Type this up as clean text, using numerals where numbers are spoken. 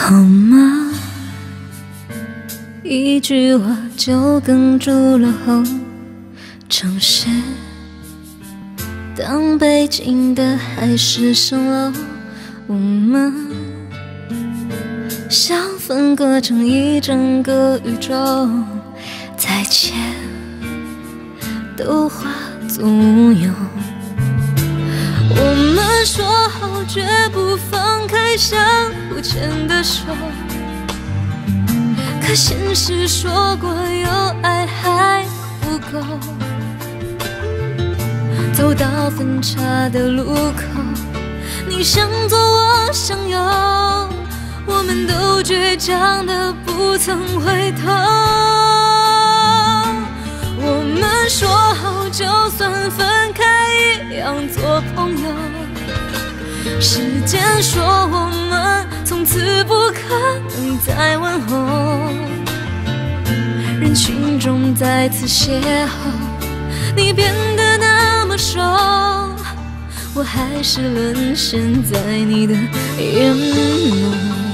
好吗？一句话就哽住了喉。城市当背景的海市蜃楼，我们像分割成一整个宇宙，再见都化作乌有。我们说好绝不放开相互牵的手，可现实说过有爱还不够。走到分岔的路口，你向左我向右，我们都倔强的不曾回头。我们说好就算分开一样做朋友，时间说我们从此不可能再问候。人群中再次邂逅，你变得那么瘦，我还是沦陷在你的眼眸。